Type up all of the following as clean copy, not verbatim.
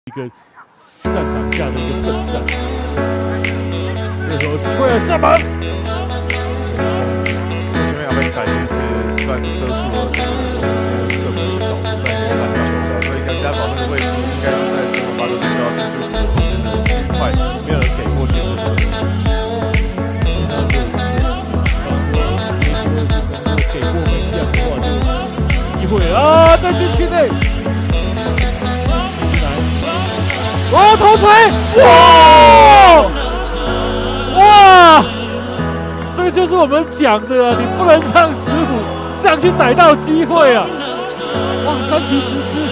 一个战场下的一个奋战。最后有机会了，射门。 前面被凯也是算是遮住了这个中间射门的一个角度，但是篮球的，所以杨家宝那个位置应该是在4分8的目标进去5中间的区块，没有人给过去是可惜。 给过门将的话，就机会啊，在禁区内。 哦，头锤！哇！这个就是我们讲的啊，你不能让15这样去逮到机会啊！哇，3旗直吃。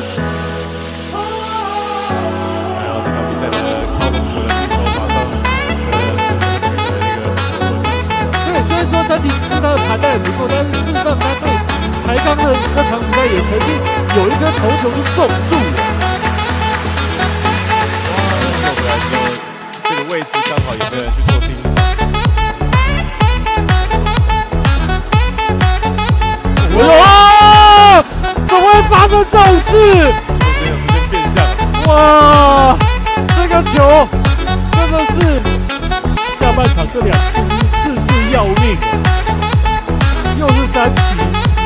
然后这场比赛的靠谱的镜头马上对，虽然说3旗直吃他的盘带很不错，但是事实上他对台钢的那场比赛也曾经有一颗头球是中柱的。 这个位置刚好有没有人去做盯？ 哇！怎么会发生这种事？ 这有时间变相。 哇！这个球真的是下半场这2次次要命，又是3旗。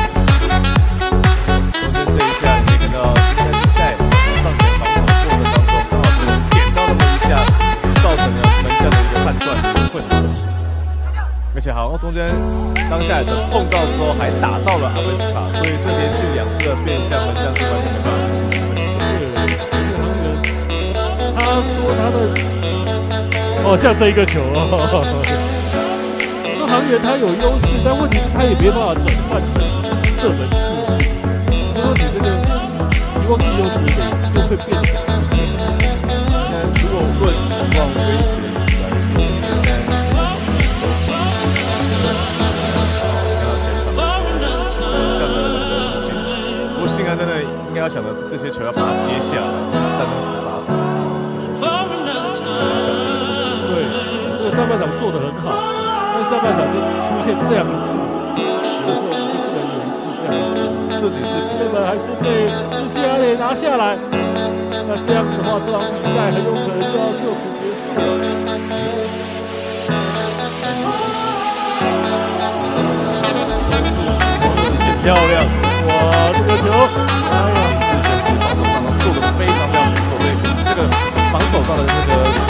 中间这一下你可以看到，应该是下野上前防守的过程当中，刚好是点到那么一下。 造成了门将的一个判断的困难，而且好像中间当下也曾碰到之后还打到了阿维斯卡，所以这连续2次的变向门将是完全没办法进行分析。 他说他的像这一个球这个航员他有优势，但问题是他也没办法转换成射门次数，之后你这个期望值就会变得。 如果论期望威胁值来说，现在是看到前场很像的那个路径。不过信安真的应该要想的是，这些球要把它接下来，3分之8 对，这个上半场做得很好，但上半场就出现这样一次，这时候我们就不能有一次这样的事。 这几次这个还是被施西亚雷拿下来。 那这样子的话，这场比赛很有可能就要就此结束了。 漂亮！ 哇，这个球，哎呀， 之前是防守上做得非常不错，所以这个防守上的这个